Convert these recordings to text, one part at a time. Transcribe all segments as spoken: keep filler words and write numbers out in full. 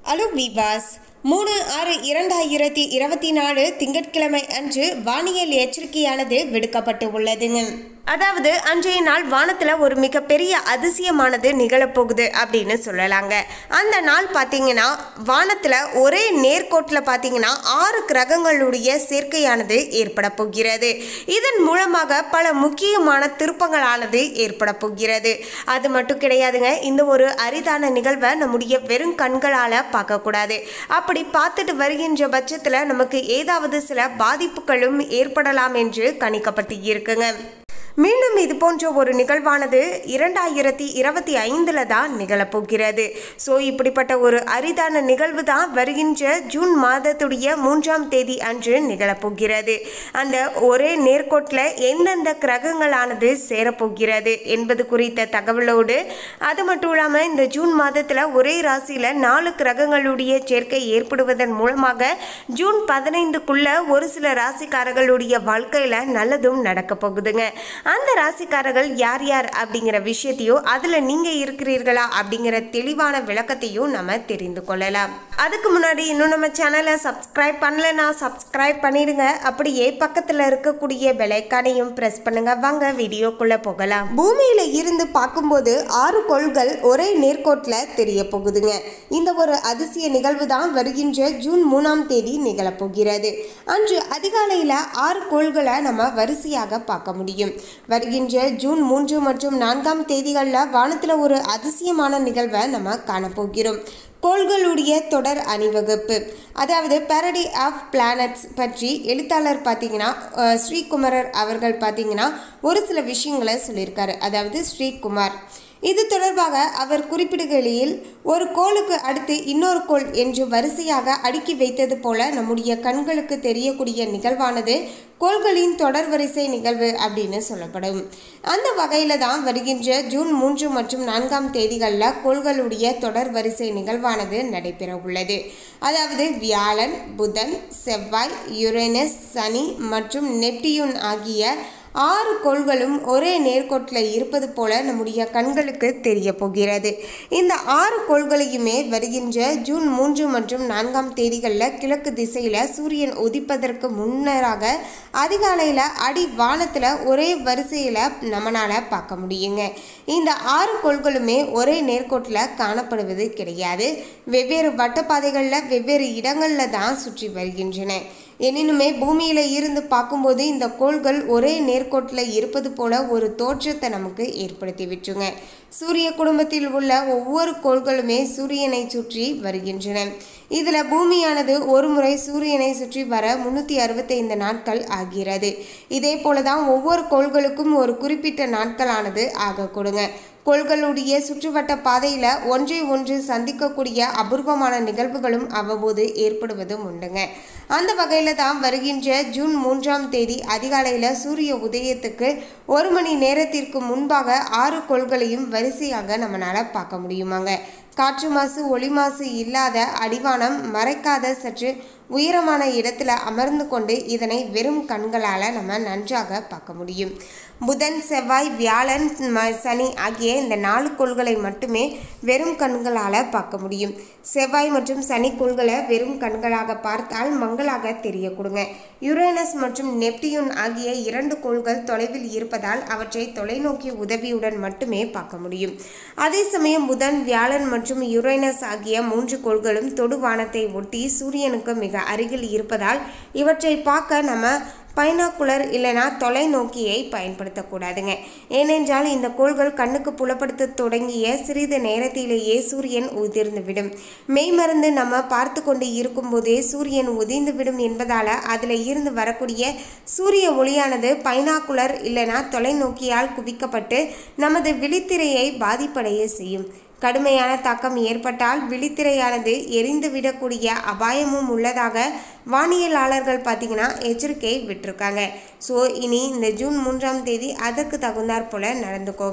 Hello வீவாஸ், மூணு ஆறு இரண்டாயிரத்தி இருபத்தி நாலு திங்கட்கிழமை அன்று வானியல் எச்சரிக்கையானது விடுக்கப்பட்டு உள்ளதுங்க. அதாவது அன்றைய நாள் வானத்தில் ஒரு மிகப்பெரிய அதிசயமானது நிகழப்போகுது அப்படின்னு சொல்லலாங்க. அந்த நாள் பார்த்தீங்கன்னா வானத்தில் ஒரே நேர்கோட்டில் பார்த்தீங்கன்னா ஆறு கிரகங்களுடைய சேர்க்கையானது ஏற்பட போகிறது. இதன் மூலமாக பல முக்கியமான திருப்பங்களானது ஏற்பட போகிறது. அது மட்டும் கிடையாதுங்க, இந்த ஒரு அரிதான நிகழ்வை நம்முடைய வெறும் கண்களால் பார்க்கக்கூடாது. அப்படி பார்த்துட்டு வருகின்ற பட்சத்தில் நமக்கு ஏதாவது சில பாதிப்புகளும் ஏற்படலாம் என்று கணிக்கப்பட்டு இருக்குங்க. மீண்டும் இது போன்ற ஒரு நிகழ்வானது இரண்டாயிரத்தி இருபத்தி ஐந்தில் தான் நிகழப்போகிறது. ஸோ இப்படிப்பட்ட ஒரு அரிதான நிகழ்வு தான் வருகின்ற ஜூன் மாதத்துடைய மூன்றாம் தேதி அன்று நிகழப்போகிறது. அந்த ஒரே நேர்கோட்டில் எந்தெந்த கிரகங்களானது சேரப்போகிறது என்பது குறித்த தகவலோடு, அது மட்டும் இல்லாமல் இந்த ஜூன் மாதத்தில் ஒரே ராசியில் நாலு கிரகங்களுடைய சேர்க்கை ஏற்படுவதன் மூலமாக ஜூன் பதினைந்துக்குள்ள ஒரு சில ராசிக்காரர்களுடைய வாழ்க்கையில் நல்லதும் நடக்க போகுதுங்க. அந்த ராசிக்காரர்கள் யார் யார் அப்படிங்கிற விஷயத்தையும் அதில் நீங்கள் இருக்கிறீர்களா அப்படிங்கிற தெளிவான விளக்கத்தையும் நம்ம தெரிந்து கொள்ளலாம். அதுக்கு முன்னாடி இன்னும் நம்ம சேனலை சப்ஸ்கிரைப் பண்ணலைன்னா சப்ஸ்கிரைப் பண்ணிடுங்க. அப்படியே பக்கத்தில் இருக்கக்கூடிய பெல் ஐகானையும் ப்ரெஸ் பண்ணுங்க. வாங்க வீடியோக்குள்ளே போகலாம். பூமியில் இருந்து பார்க்கும்போது ஆறு கோள்கள் ஒரே நேர்கோட்டில் தெரிய போகுதுங்க. இந்த ஒரு அதிசய நிகழ்வு தான் வருகின்ற ஜூன் மூணாம் தேதி நிகழப்போகிறது. அன்று அதிகாலையில் ஆறு கோள்களை நம்ம வரிசையாக பார்க்க முடியும். வருகின்ற ஜூன் மூன்று மற்றும் நான்காம் தேதிகளில் வானத்தில் ஒரு அதிசயமான நிகழ்வை நம்ம காணப்போகிறோம். கோள்களுடைய தொடர் அணிவகுப்பு, அதாவது பேரடி ஆஃப் பிளானட்ஸ் பற்றி எழுத்தாளர் பார்த்தீங்கன்னா ஸ்ரீகுமரர் அவர்கள் பார்த்தீங்கன்னா ஒரு சில விஷயங்களை சொல்லியிருக்காரு. அதாவது ஸ்ரீகுமார் இது தொடர்பாக அவர் குறிப்பிடுகையில், ஒரு கோளுக்கு அடுத்து இன்னொரு கோள் என்று வரிசையாக அடுக்கி வைத்தது போல நம்முடைய கண்களுக்கு தெரியக்கூடிய நிகழ்வானது கோள்களின் தொடர் வரிசை நிகழ்வு அப்படின்னு சொல்லப்படும். அந்த வகையில் தான் வருகின்ற ஜூன் மூன்று மற்றும் நான்காம் தேதிகளில் கோள்களுடைய தொடர் வரிசை நிகழ்வானது நடைபெற உள்ளது. அதாவது வியாழன், புதன், செவ்வாய், யுரேனஸ், சனி மற்றும் நெப்டியூன் ஆகிய ஆறு கோள்களும் ஒரே நேர்கோட்டில் இருப்பது போல நம்முடைய கண்களுக்கு தெரிய போகிறது. இந்த ஆறு கோள்களையுமே வருகின்ற ஜூன் மூன்று மற்றும் நான்காம் தேதிகளில் கிழக்கு திசையில் சூரியன் உதிப்பதற்கு முன்னராக அதிகாலையில் அடி வானத்தில் ஒரே வரிசையில் நம்மளால் பார்க்க முடியுங்க. இந்த ஆறு கோள்களுமே ஒரே நேர்கோட்டில் காணப்படுவது கிடையாது. வெவ்வேறு வட்டப்பாதைகளில் வெவ்வேறு இடங்களில் தான் சுற்றி வருகின்றன. எனினுமே பூமியில் இருந்து பார்க்கும்போது இந்த கோள்கள் ஒரே நேர்கோட்டில் இருப்பது போல ஒரு தோற்றத்தை நமக்கு ஏற்படுத்தி விட்டுருங்க. சூரிய குடும்பத்தில் உள்ள ஒவ்வொரு கோள்களுமே சூரியனை சுற்றி வருகின்றன. இதில் பூமியானது ஒரு முறை சூரியனை சுற்றி வர முன்னூற்றி அறுபத்தைந்து நாட்கள் ஆகிறது. இதே போல தான் ஒவ்வொரு கோள்களுக்கும் ஒரு குறிப்பிட்ட நாட்களானது ஆக கொடுங்க. கோள்களுடைய சுற்றுவட்ட பாதையில் ஒன்றை ஒன்று சந்திக்கக்கூடிய அபூர்வமான நிகழ்வுகளும் அவ்வப்போது ஏற்படுவதும் உண்டுங்க. அந்த வகையில் தான் வருகின்ற ஜூன் மூன்றாம் தேதி அதிகாலையில் சூரிய உதயத்துக்கு ஒரு மணி நேரத்திற்கு முன்பாக ஆறு கோள்களையும் வரிசையாக நம்மளால் பார்க்க முடியுமாங்க. காற்று மாசு, ஒளி மாசு இல்லாத அடிவானம் மறைக்காத சற்று உயரமான இடத்துல அமர்ந்து கொண்டு இதனை வெறும் கண்களால் நம்ம நன்றாக பார்க்க முடியும். புதன், செவ்வாய், வியாழன், சனி ஆகிய இந்த நாலு கோள்களை மட்டுமே வெறும் கண்களால் பார்க்க முடியும். செவ்வாய் மற்றும் சனி கோள்களை வெறும் கண்களாக பார்த்தால் மங்களாக தெரிய கொடுங்க. யுரேனஸ் மற்றும் நெப்டியூன் ஆகிய இரண்டு கோள்கள் தொலைவில் இருப்பதால் அவற்றை தொலைநோக்கி உதவியுடன் மட்டுமே பார்க்க முடியும். அதே சமயம் புதன், வியாழன் மற்றும் யுரேனஸ் ஆகிய மூன்று கோள்களும் தொடுவானத்தை ஒட்டி சூரியனுக்கு மிக அருகில் இருப்பதால் இவற்றை பார்க்க நம்ம பைனாக்குலர் இல்லைனா தொலைநோக்கியை பயன்படுத்தக்கூடாதுங்க. ஏனென்றால் இந்த கோள்கள் கண்ணுக்கு புலப்படுத்த தொடங்கிய சிறிது நேரத்திலேயே சூரியன் உதிர்ந்துவிடும். மெய்மருந்து நம்ம பார்த்து கொண்டு இருக்கும்போதே சூரியன் உதிர்ந்துவிடும் என்பதால் அதில் இருந்து வரக்கூடிய சூரிய ஒளியானது பைனாக்குலர் இல்லைனா தொலைநோக்கியால் குவிக்கப்பட்டு நமது விழித்திரையை பாதிப்படைய செய்யும். கடுமையான தாக்கம் ஏற்பட்டால் விழித்திரையானது எரிந்துவிடக்கூடிய அபாயமும் உள்ளதாக வானியலாளர்கள் பார்த்தீங்கன்னா எச்சரிக்கை விட்டுருக்காங்க. ஸோ இனி இந்த ஜூன் மூன்றாம் தேதி அதற்கு தகுந்தாற் போல நடந்துக்கோங்க.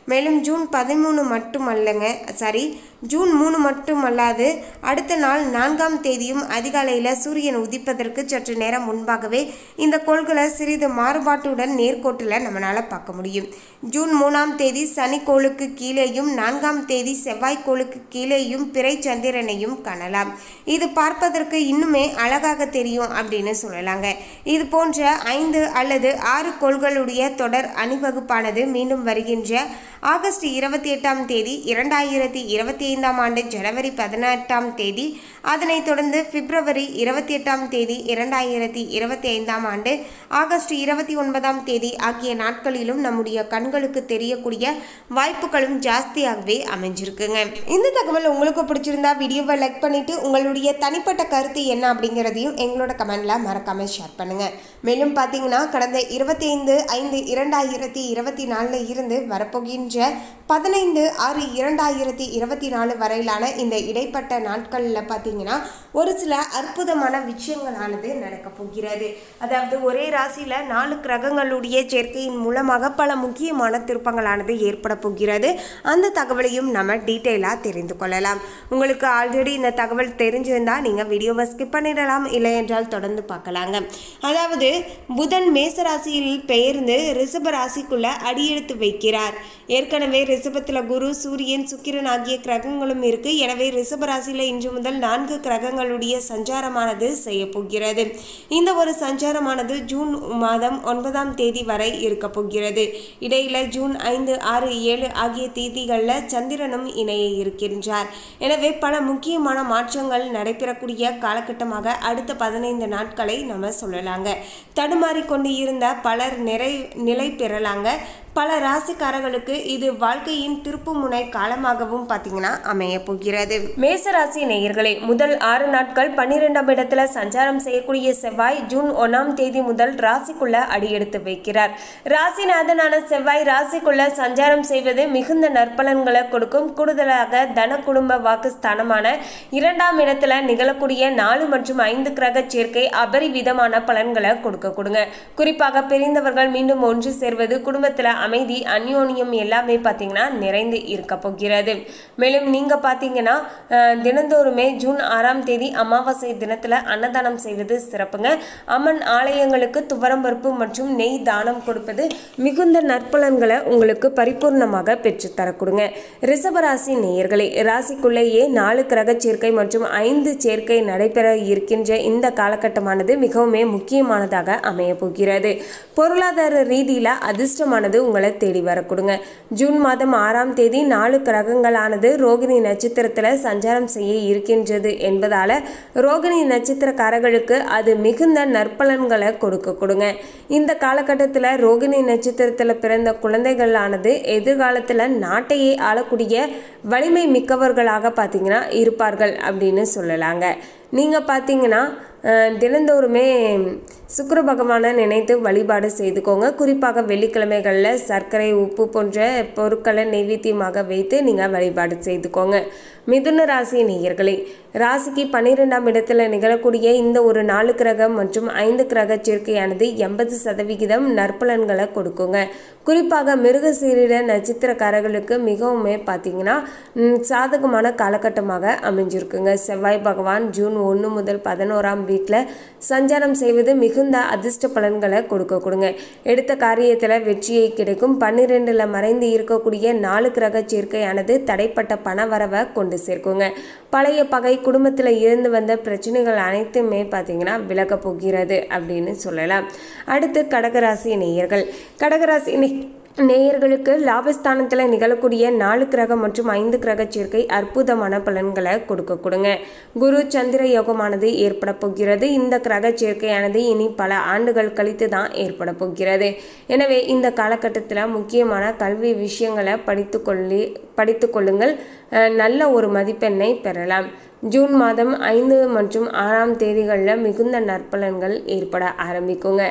மேலும் ஜூன் பதிமூணு மட்டுமல்லங்க சாரி ஜூன் மூணு மட்டுமல்லாது அடுத்த நாள் நான்காம் தேதியும் அதிகாலையில் சூரியன் உதிப்பதற்கு சற்று நேரம் முன்பாகவே இந்த கோள்களை சிறிது மாறுபாட்டுடன் நேர்கோட்டில் நம்மளால் பார்க்க முடியும். ஜூன் மூணாம் தேதி சனிக்கோளுக்கு கீழேயும் நான்காம் தேதி செவ்வாய்க்கோளுக்கு கீழேயும் பிறை சந்திரனையும் காணலாம். இது பார்ப்பதற்கு இன்னுமே அழகாக தெரியும் அப்படின்னு சொல்லலாங்க. இது போன்ற ஐந்து அல்லது ஆறு கோள்களுடைய தொடர் அணிவகுப்பானது மீண்டும் வருகின்ற ஆகஸ்ட் இருபத்தி எட்டாம் தேதி இரண்டாயிரத்தி இருபத்தி ஐந்தாம் ஆண்டு ஜனவரி பதினெட்டாம் தேதி, அதனைத் தொடர்ந்து பிப்ரவரி இருபத்தி எட்டாம் தேதி இரண்டாயிரத்தி இருபத்தி ஐந்தாம் ஆண்டு ஆகஸ்ட் இருபத்தி ஒன்பதாம் தேதி ஆகிய நாட்களிலும் நம்முடைய கண்களுக்கு தெரியக்கூடிய வாய்ப்புகளும் ஜாஸ்தியாகவே அமைஞ்சிருக்குங்க. இந்த தகவல் உங்களுக்கு பிடிச்சிருந்தா வீடியோவை லைக் பண்ணிட்டு உங்களுடைய தனிப்பட்ட கருத்து என்ன அப்படிங்கிறதையும் எங்களோட கமெண்ட்ல மறக்காம ஷேர் பண்ணுங்க. மேலும் பார்த்தீங்கன்னா கடந்த இருபத்தி ஐந்து ஐந்து இரண்டாயிரத்தி இருபத்தி நாலுல இருந்து வரப்போகின்ற பதினைந்து ஆறு இரண்டாயிரத்தி இருபத்தி நாலு வரையிலான இந்த இடைப்பட்ட நாட்களில் பார்த்தீங்கன்னா ஒரு சில அற்புதமான விஷயங்களானது நடக்க போகிறது. அதாவது ஒரே ராசியில் நாலு கிரகங்களுடைய சேர்க்கையின் மூலமாக பல முக்கியமான திருப்பங்களானது ஏற்பட போகிறது. அந்த தகவலையும் நம்ம டீட்டெயிலாக தெரிந்து கொள்ளலாம். உங்களுக்கு ஆல்ரெடி இந்த தகவல் தெரிஞ்சிருந்தால் நீங்கள் வீடியோவை ஸ்கிப் பண்ணிடலாம், இல்லை என்றால் தொடர்ந்து பார்க்கலாங்க. அதாவது புதன் மேச ராசியில் பெயர்ந்து ரிஷப ராசிக்குள்ள அடியெடுத்து வைக்கிறார். ஏற்கனவே ரிஷபத்தில் குரு, சூரியன், சுக்கிரன் ஆகிய கிரகங்களும் இருக்கு. எனவே ரிஷப ராசியில் இன்று முதல் நான்கு கிரகங்களுடைய சஞ்சாரமானது செய்ய போகிறது. இந்த ஒரு சஞ்சாரமானது ஜூன் மாதம் ஒன்பதாம் தேதி வரை இருக்க போகிறது. இடையில ஜூன் ஐந்து ஆறு ஏழு ஆகிய தேதிகளில் சந்திரனும் இணைய இருக்கின்றார். எனவே பல முக்கியமான மாற்றங்கள் நடைபெறக்கூடிய காலகட்டமாக அடுத்த பதினைந்து நாட்களை நம்ம சொல்லலாங்க. தடுமாறிக்கொண்டு இருந்த பலர் நிறை நிலை பெறலாங்க. பல ராசிக்காரர்களுக்கு இது வாழ்க்கையின் திருப்பு முனை காலமாகவும் பார்த்தீங்கன்னா அமைய போகிறது. மேசராசி நேயர்களே, முதல் ஆறு நாட்கள் பன்னிரெண்டாம் இடத்துல சஞ்சாரம் செய்யக்கூடிய செவ்வாய் ஜூன் ஒன்னாம் தேதி முதல் ராசிக்குள்ள அடியெடுத்து வைக்கிறார். ராசிநாதனான செவ்வாய் ராசிக்குள்ள சஞ்சாரம் செய்வது மிகுந்த நற்பலன்களை கொடுக்கும். கூடுதலாக தன குடும்ப வாக்குஸ்தானமான இரண்டாம் இடத்துல நிகழக்கூடிய நாலு மற்றும் ஐந்து கிரக சேர்க்கை அபரிவிதமான பலன்களை கொடுக்க கொடுங்க. குறிப்பாக பிரிந்தவர்கள் மீண்டும் ஒன்று சேர்வது, குடும்பத்தில் அமைதி, அந்யோன்யம் எல்லாமே பார்த்தீங்கன்னா நிறைந்து இருக்க போகிறது. மேலும் நீங்க பார்த்தீங்கன்னா தினந்தோறுமே ஜூன் ஆறாம் தேதி அமாவாசை தினத்துல அன்னதானம் செய்வது சிறப்புங்க. அம்மன் ஆலயங்களுக்கு துவரம்பருப்பு மற்றும் நெய் தானம் கொடுப்பது மிகுந்த நற்பலன்களை உங்களுக்கு பரிபூர்ணமாக பெற்றுத்தர கொடுங்க. ரிஷபராசி நேயர்களே, ராசிக்குள்ளேயே நாலு கிரக சேர்க்கை மற்றும் ஐந்து சேர்க்கை நடைபெற இருக்கின்ற இந்த காலகட்டமானது மிகவும் முக்கியமானதாக அமைய போகிறது. பொருளாதார ரீதியில அதிர்ஷ்டமானது உங்களை தேடி வர கொடுங்க. ஜூன் மாதம் ஆறாம் தேதி நாலு கிரகங்களானது ரோகிணி நட்சத்திரத்தில் சஞ்சாரம் செய்ய இருக்கின்றது என்பதால ரோகிணி நட்சத்திரக்காரர்களுக்கு அது மிகுந்த நற்பலன்களை கொடுக்க கொடுங்க. இந்த காலகட்டத்தில் ரோகிணி நட்சத்திரத்தில் பிறந்த குழந்தைகளானது எதிர்காலத்தில் நாட்டையே ஆளக்கூடிய வலிமை மிக்கவர்களாக பார்த்தீங்கன்னா இருப்பார்கள் அப்படின்னு சொல்லலாங்க. நீங்கள் பார்த்தீங்கன்னா தினந்தோறுமே சுக்கிர பகவானை நினைத்து வழிபாடு செய்துக்கோங்க. குறிப்பாக வெள்ளிக்கிழமைகளில் சர்க்கரை, உப்பு போன்ற பொருட்களை நைவேத்தியமாக வைத்து நீங்கள் வழிபாடு செய்துக்கோங்க. மிதுன ராசி நேயர்களே, ராசிக்கு பன்னிரெண்டாம் இடத்துல நிகழக்கூடிய இந்த ஒரு நாலு கிரகம் மற்றும் ஐந்து கிரக சேர்க்கையானது எண்பது சதவிகிதம் நற்பலன்களை கொடுக்குங்க. குறிப்பாக மிருகசீரிட நட்சத்திரக்காரர்களுக்கு மிகவும் பார்த்தீங்கன்னா சாதகமான காலகட்டமாக அமைஞ்சிருக்குங்க. செவ்வாய் பகவான் ஜூன் ஒன்று முதல் பதினோராம் வீட்டில் சஞ்சாரம் செய்வது மிகுந்த அதிர்ஷ்ட பலன்களை கொடுக்க கொடுங்க. எடுத்த காரியத்தில் வெற்றியை கிடைக்கும். பன்னிரெண்டுல மறைந்து இருக்கக்கூடிய நாலு கிரக சேர்க்கையானது தடைப்பட்ட பண வரவை கொண்டு சேர்க்குங்க. பழைய பகை, குடும்பத்தில் இருந்து வந்த பிரச்சனைகள் அனைத்துமே பார்த்தீங்கன்னா விலக போகிறது அப்படின்னு சொல்லலாம். அடுத்து கடகராசி நேயர்கள், கடகராசி நேயர்களுக்கு லாபஸ்தானத்தில் நிகழக்கூடிய நாலு கிரகம் மற்றும் ஐந்து கிரக சேர்க்கை அற்புதமான பலன்களை கொடுக்க கொடுங்க. குரு சந்திர யோகமானது ஏற்பட போகிறது. இந்த கிரக சேர்க்கையானது இனி பல ஆண்டுகள் கழித்து தான் ஏற்பட போகிறது. எனவே இந்த காலகட்டத்தில் முக்கியமான கல்வி விஷயங்களை படித்து கொள்ளி படித்து கொள்ளுங்கள். நல்ல ஒரு மதிப்பெண்ணை பெறலாம். ஜூன் மாதம் ஐந்து மற்றும் ஆறாம் தேதிகளில் மிகுந்த நற்பலன்கள் ஏற்பட ஆரம்பிக்குங்க.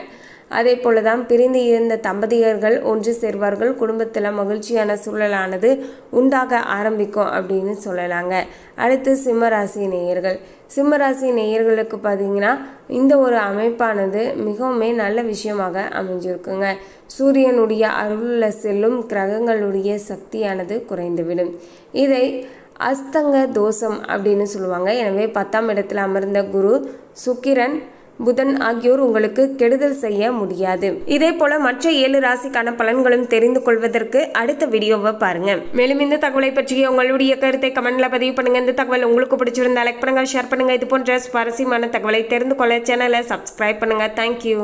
அதே போல தான் பிரிந்து இருந்த தம்பதியர்கள் ஒன்று சேர்வார்கள், குடும்பத்தில் மகிழ்ச்சியான சூழலானது உண்டாக ஆரம்பிக்கும் அப்படின்னு சொல்லலாங்க. அடுத்து சிம்மராசி நேயர்கள். சிம்மராசி நேயர்களுக்கு பார்த்தீங்கன்னா இந்த ஒரு அமைப்பானது மிகவும் நல்ல விஷயமாக அமைஞ்சிருக்குங்க. சூரியனுடைய அருளில் செல்லும் கிரகங்களுடைய சக்தியானது குறைந்துவிடும். இதை அஸ்தங்க தோஷம் அப்படின்னு சொல்லுவாங்க. எனவே பத்தாம் இடத்தில் அமர்ந்த குரு, சுக்கிரன், புதன் ஆகியோர் உங்களுக்கு கெடுதல் செய்ய முடியாது. இதே போல மற்ற ஏழு ராசிக்கான பலன்களும் தெரிந்து கொள்வதற்கு அடுத்த வீடியோவை பாருங்க. மேலும் இந்த தகவலை பற்றிய உங்களுடைய கருத்தை கமெண்ட்ல பதிவு பண்ணுங்க. இந்த தகவல் உங்களுக்கு பிடிச்சிருந்தா லைக் பண்ணுங்க, ஷேர் பண்ணுங்க. இது போன்ற சுவாரஸ்யமான தகவலை தெரிந்து கொள்ள சேனலை சப்ஸ்கிரைப் பண்ணுங்க. தேங்க்யூ.